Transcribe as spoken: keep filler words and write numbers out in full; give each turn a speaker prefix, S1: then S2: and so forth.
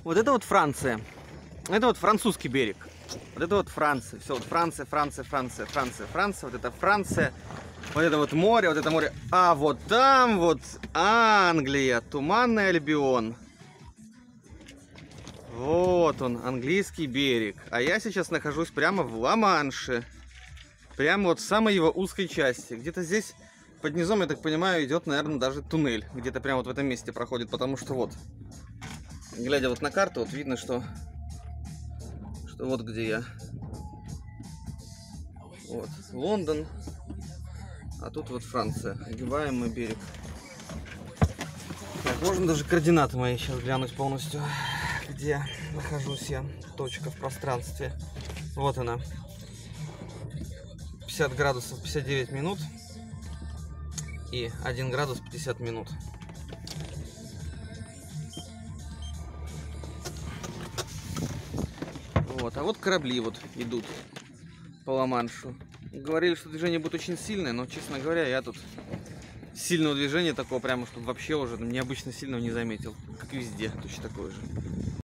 S1: Вот это вот Франция. Это вот французский берег. Вот это вот Франция. Все, вот Франция, Франция, Франция, Франция, Франция. Вот это Франция. Вот это вот море, вот это море. А вот там вот Англия. Туманный Альбион. Вот он, английский берег. А я сейчас нахожусь прямо в Ла-Манше. Прямо вот в самой его узкой части. Где-то здесь под низом, я так понимаю, идет, наверное, даже туннель. Где-то прямо вот в этом месте проходит. Потому что вот, глядя вот на карту, вот видно, что, что вот где я. Вот, Лондон. А тут вот Франция. Огибаемый берег. Так, можно даже координаты мои сейчас глянуть полностью. Где нахожусь я. Точка в пространстве. Вот она. пятьдесят градусов пятьдесят девять минут. И один градус пятьдесят минут. Вот, а вот корабли вот идут по Ла-Маншу. Говорили, что движение будет очень сильное, но, честно говоря, я тут сильного движения такого прямо, чтобы вообще уже необычно сильного не заметил. Как везде, точно такое же.